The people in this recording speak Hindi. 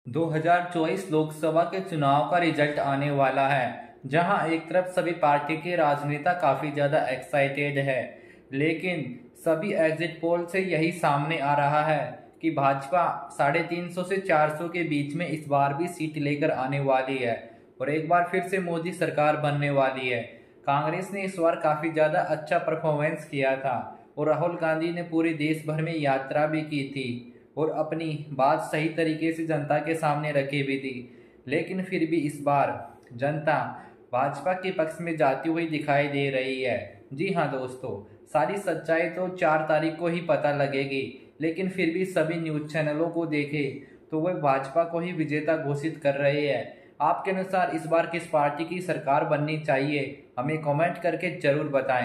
2024 लोकसभा के चुनाव का रिजल्ट आने वाला है, जहां एक तरफ सभी पार्टी के राजनेता काफी ज्यादा एक्साइटेड है, लेकिन सभी एग्जिट पोल से यही सामने आ रहा है कि भाजपा 350 से 400 के बीच में इस बार भी सीट लेकर आने वाली है और एक बार फिर से मोदी सरकार बनने वाली है। कांग्रेस ने इस बार काफी ज्यादा अच्छा परफॉर्मेंस किया था और राहुल गांधी ने पूरे देश भर में यात्रा भी की थी और अपनी बात सही तरीके से जनता के सामने रखी भी थी, लेकिन फिर भी इस बार जनता भाजपा के पक्ष में जाती हुई दिखाई दे रही है। जी हाँ दोस्तों, सारी सच्चाई तो 4 तारीख को ही पता लगेगी, लेकिन फिर भी सभी न्यूज चैनलों को देखें तो वह भाजपा को ही विजेता घोषित कर रहे हैं। आपके अनुसार इस बार किस पार्टी की सरकार बननी चाहिए, हमें कमेंट करके जरूर बताएं।